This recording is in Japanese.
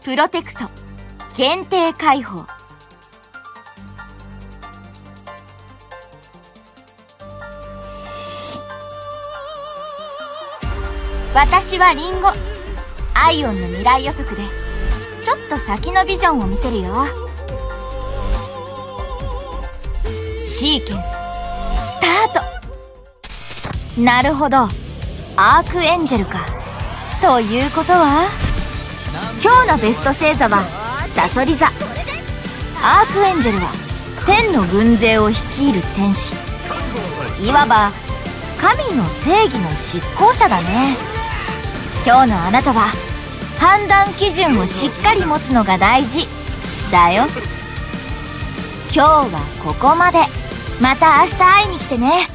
プロテクト限定解放。私はリンゴ。アイオンの未来予測でちょっと先のビジョンを見せるよ。シーケンススタート。なるほど、アークエンジェルか。ということは今日のベスト星座はサソリ座。アークエンジェルは天の軍勢を率いる天使、いわば神の正義の執行者だね。今日のあなたは判断基準をしっかり持つのが大事だよ。今日はここまで。また明日会いに来てね。